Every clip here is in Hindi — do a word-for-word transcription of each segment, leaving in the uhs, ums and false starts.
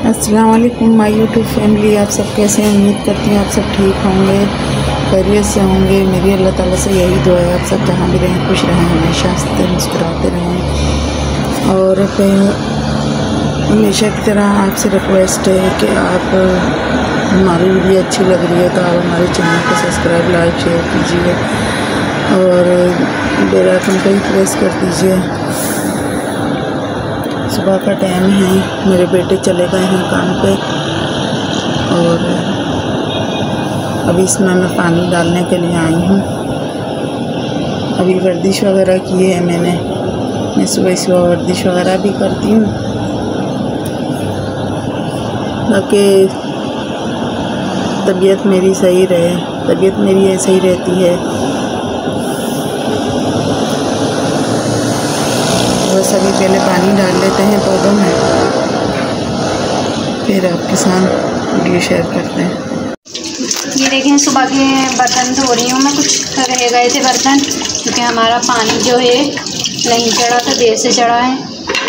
अस्सलाम वालेकुम माय यूट्यूब फैमिली। आप सब कैसे हैं? उम्मीद करती हूँ आप सब ठीक होंगे, खैरियत से होंगे। मेरी अल्लाह ताला से यही दुआ है, आप सब जहाँ भी रहें खुश रहें, हमेशा हंसते मुस्कुराते रहें। और हमेशा की तरह आपसे रिक्वेस्ट है कि आप हमारी वीडियो अच्छी लग रही है तो आप हमारे चैनल को सब्सक्राइब लाइक शेयर कीजिए और बेल आइकन को भी प्रेस कर दीजिए। सुबह का टाइम है, मेरे बेटे चले गए हैं काम पे और अभी इसमें मैं पानी डालने के लिए आई हूँ। अभी वर्जिश वगैरह की है मैंने, मैं सुबह सुबह वर्जिश वगैरह भी करती हूँ ताकि तबीयत मेरी सही रहे। तबीयत मेरी ऐसे ही रहती है। बस अभी पहले पानी डाल लेते हैं पौधों में, फिर आपके साथ वीडियो शेयर करते हैं। ये देखें, सुबह के बर्तन धो रही हूँ मैं। कुछ रह गए थे बर्तन क्योंकि हमारा पानी जो है नहीं चढ़ा था, देर से चढ़ा है।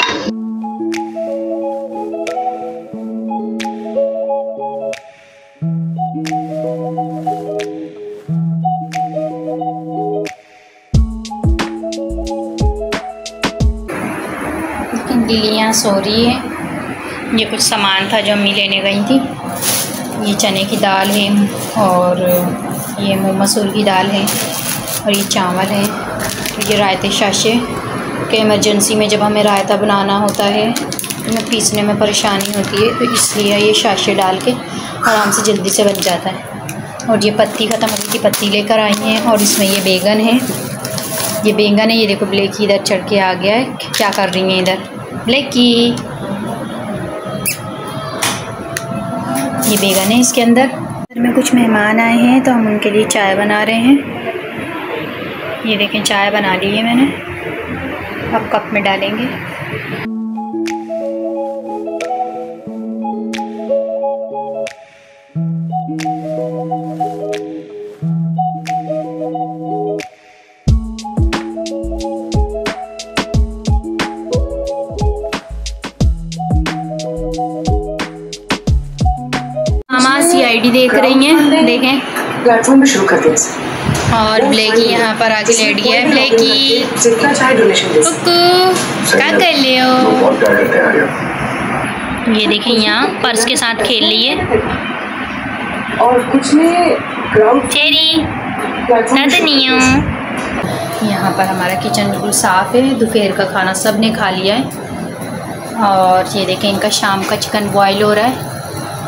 लिलियाँ सो रही है। ये कुछ सामान था जो अम्मी लेने गई थी। ये चने की दाल है और ये मूंग मसूर की दाल है और ये चावल है। ये रायते शाशे के इमरजेंसी में जब हमें रायता बनाना होता है तो मैं पीसने में परेशानी होती है, तो इसलिए ये शाशे डाल के आराम से जल्दी से बन जाता है। और ये पत्ती ख़त्म होने की पत्ती लेकर आई हैं और इसमें ये बैगन है। ये बैंगन है। ये देखो ब्लैकी इधर चढ़ के आ गया है। क्या कर रही हैं इधर ब्लैकी? ये बैगन है इसके अंदर। घर में कुछ मेहमान आए हैं तो हम उनके लिए चाय बना रहे हैं। ये देखें, चाय बना ली है मैंने, अब कप में डालेंगे। आईडी देख रही हैं, देखें प्लेटफॉर्म पे शुरू कर दिया। और ब्लैकी यहाँ पर आके लेट गया है। ब्लैकी जितना चाहे डोनेशन दे। कुकू क्या कर ले हो? ये देखें, यहाँ पर्स के साथ खेल रही है। और कुछ ने क्राउड चेरी नहीं हूँ। यहाँ पर हमारा किचन बिल्कुल साफ़ है। दोपहर का खाना सब ने खा लिया है और ये देखें इनका शाम का चिकन बॉयल हो रहा है।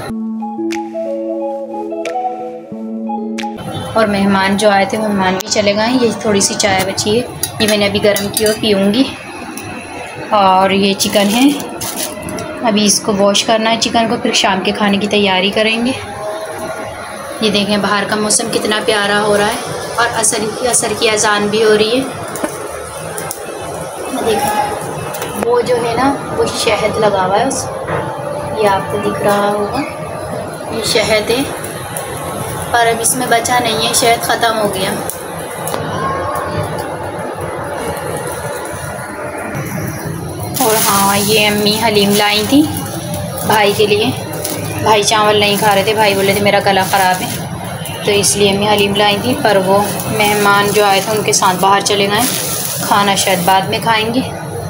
और मेहमान जो आए थे वो मेहमान भी चले गए। ये थोड़ी सी चाय बची है, ये मैंने अभी गर्म की और पीऊँगी। और ये चिकन है, अभी इसको वॉश करना है चिकन को, फिर शाम के खाने की तैयारी करेंगे। ये देखें बाहर का मौसम कितना प्यारा हो रहा है और असर की असर की अजान भी हो रही है। देखें वो जो है ना वो शहद लगा हुआ है, उस ये आपको दिख रहा होगा, ये शहद है पर अब इसमें बचा नहीं है, शहद ख़त्म हो गया। और हाँ, ये अम्मी हलीम लाई थी भाई के लिए। भाई चावल नहीं खा रहे थे, भाई बोले थे मेरा गला ख़राब है, तो इसलिए अम्मी हलीम लाई थी। पर वो मेहमान जो आए थे उनके साथ बाहर चले गए, खाना शायद बाद में खाएंगे।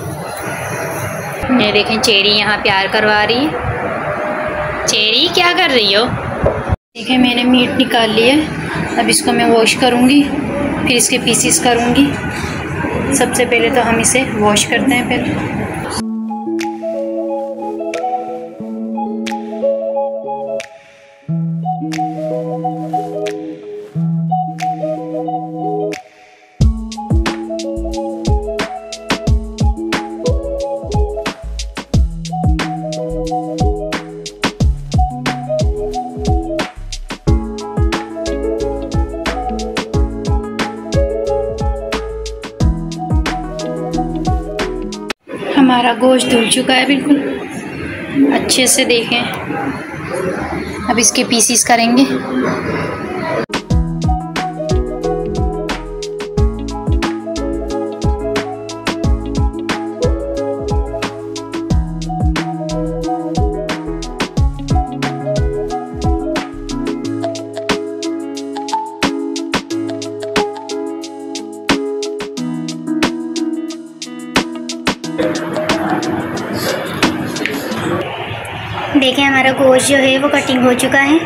ये देखें चेरी यहाँ प्यार करवा रही है। चेरी क्या कर रही हो? देखिए मैंने मीट निकाल लिया, अब इसको मैं वॉश करूँगी, फिर इसके पीसीस करूँगी। सबसे पहले तो हम इसे वॉश करते हैं पहले। हमारा गोश्त धुल चुका है बिल्कुल अच्छे से, देखें। अब इसके पीसीस करेंगे। देखें हमारा गोश्त जो है वो कटिंग हो चुका है।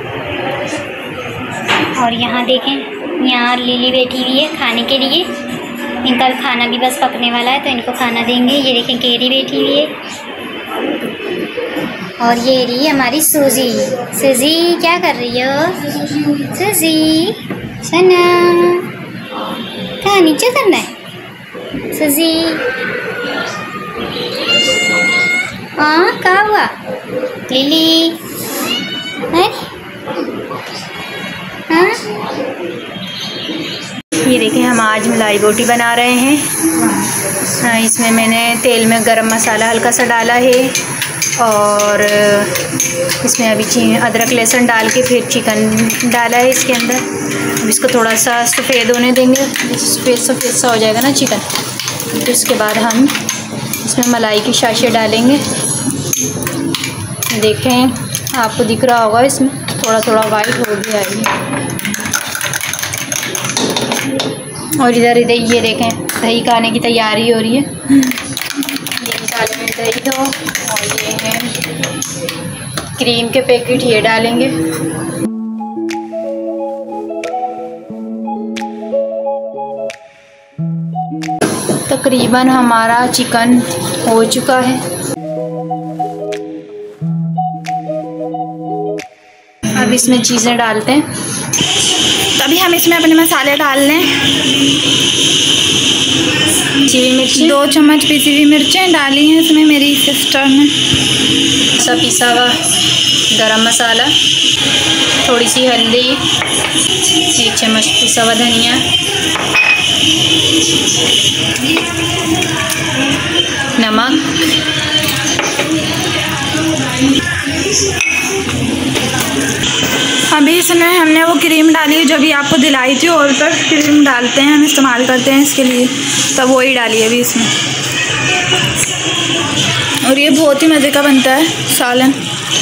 और यहाँ देखें, यहाँ लिली बैठी हुई है खाने के लिए। इनका खाना भी बस पकने वाला है तो इनको खाना देंगे। ये देखें केरी बैठी हुई है। और ये रही हमारी सूजी। सूजी क्या कर रही हो? सूजी सना कहाँ नीचे करना है? सूजी हाँ क्या हुआ? लिली है हाँ। ये देखें हम आज मलाई बोटी बना रहे हैं। हाँ, इसमें मैंने तेल में गरम मसाला हल्का सा डाला है और इसमें अभी अदरक लहसुन डाल के फिर चिकन डाला है इसके अंदर। अब इसको थोड़ा सा सफ़ेद होने देंगे। सफ़ेद सफ़ेद सा हो जाएगा ना चिकन, तो इसके बाद हम इसमें मलाई की शाशे डालेंगे। देखें आपको दिख रहा होगा इसमें थोड़ा थोड़ा वाइट हो गया है। और इधर इधर ये देखें दही खाने की तैयारी हो रही है। ये निकाले में दही दो और ये है क्रीम के पैकेट, ये डालेंगे। तकरीबन हमारा चिकन हो चुका है। अब इसमें चीज़ें डालते हैं। तभी हम इसमें अपने मसाले डाल लें। पिसी मिर्ची दो चम्मच पिसी हुई मिर्चें डाली हैं इसमें मेरी सिस्टर ने। सब पिसा हुआ गरम मसाला, थोड़ी सी हल्दी, एक चम्मच पिसा हुआ धनिया, नमक, अभी इसमें हमने वो क्रीम डाली है जो भी आपको दिलाई थी। और पर क्रीम डालते हैं हम, इस्तेमाल करते हैं इसके लिए, तब वो ही डाली है अभी इसमें। और ये बहुत ही मज़े का बनता है सालन।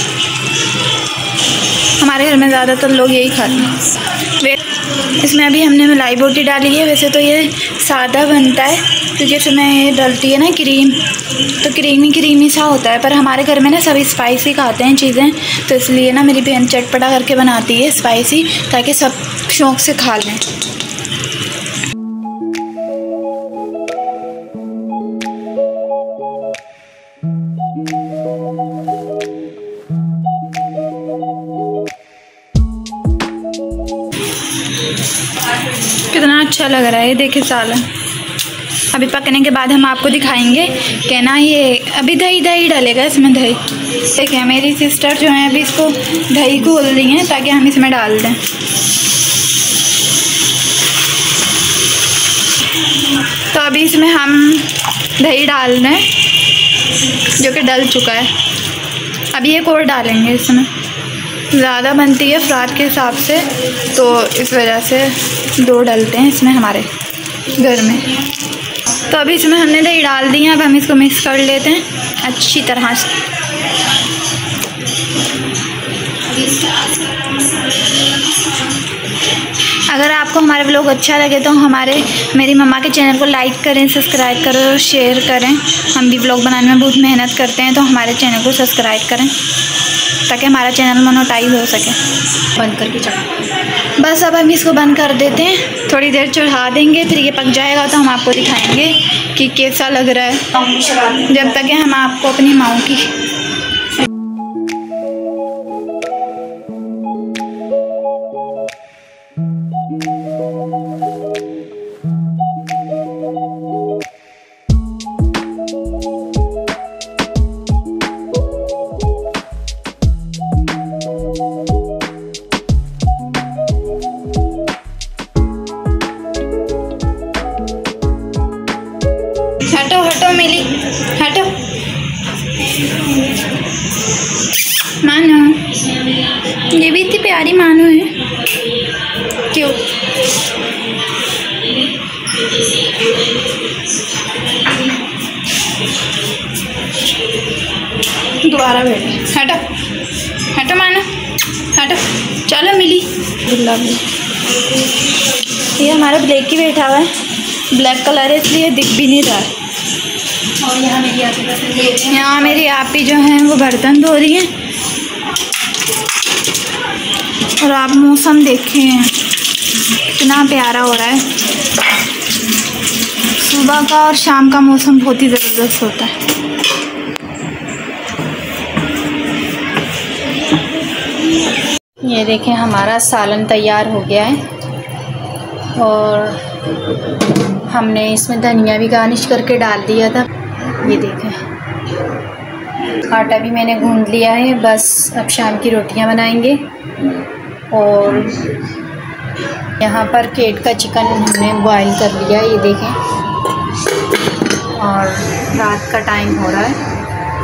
हमारे घर में ज़्यादातर लोग यही खाते हैं। इसमें अभी हमने मलाई बोटी डाली है। वैसे तो ये सादा बनता है क्योंकि इसमें ये डलती है ना क्रीम, तो क्रीमी क्रीमी सा होता है। पर हमारे घर में ना सब स्पाइसी खाते हैं चीज़ें, तो इसलिए ना मेरी बहन चटपटा करके बनाती है स्पाइसी, ताकि सब शौक़ से खा लें। कितना अच्छा लग रहा है ये देखिए सालन। अभी पकने के बाद हम आपको दिखाएंगे कि ना ये अभी दही दही डालेगा इसमें। दही देखिए मेरी सिस्टर जो है अभी इसको दही घोल रही हैं ताकि हम इसमें डाल दें। तो अभी इसमें हम दही डाल दें जो कि डल चुका है। अभी एक और डालेंगे इसमें, ज़्यादा बनती है अफराद के हिसाब से, तो इस वजह से दो डलते हैं इसमें हमारे घर में। तो अभी इसमें हमने दही डाल दी है। अब हम इसको मिक्स कर लेते हैं अच्छी तरह से। अगर आपको हमारा व्लॉग अच्छा लगे तो हमारे मेरी मम्मा के चैनल को लाइक करें, सब्सक्राइब करें और शेयर करें। हम भी व्लॉग बनाने में बहुत मेहनत करते हैं, तो हमारे चैनल को सब्सक्राइब करें ताकि हमारा चैनल मोनेटाइज हो सके। बंद करके चढ़ा बस अब हम इसको बंद कर देते हैं, थोड़ी देर चढ़ा देंगे, फिर ये पक जाएगा तो हम आपको दिखाएंगे कि कैसा लग रहा है। जब तक हम आपको अपनी माँ की हटो हटो मिली हटो। मानो ये भी इतनी प्यारी मानो है क्यों? दोबारा बैठे। हटो हटो मानो हटो। चलो मिली। ये हमारा ब्लैक ही बैठा हुआ है, ब्लैक कलर है इसलिए दिख भी नहीं रहा है। और यहाँ मेरी आपी यहाँ मेरी आपी जो हैं वो बर्तन धो रही हैं। और आप मौसम देखें कितना प्यारा हो रहा है। सुबह का और शाम का मौसम बहुत ही ज़बरदस्त होता है। ये देखें हमारा सालन तैयार हो गया है और हमने इसमें धनिया भी गार्निश करके डाल दिया था। ये देखें आटा भी मैंने गूंद लिया है, बस अब शाम की रोटियां बनाएंगे। और यहाँ पर केट का चिकन हमने बॉईल कर लिया, ये देखें। और रात का टाइम हो रहा है,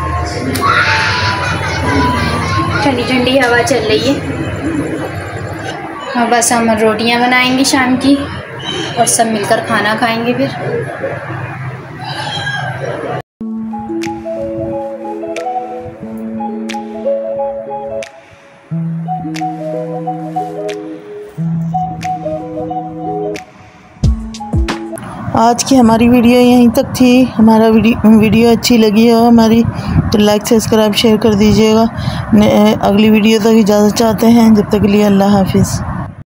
ठंडी ठंडी हवा चल रही है। और बस हम रोटियां बनाएंगे शाम की और सब मिलकर खाना खाएंगे फिर। आज की हमारी वीडियो यहीं तक थी। हमारा वीडियो वीडियो अच्छी लगी हो हमारी तो लाइक सब्सक्राइब शेयर कर दीजिएगा। अगली वीडियो तक इजाज़त चाहते हैं, जब तक के लिए अल्लाह हाफिज़।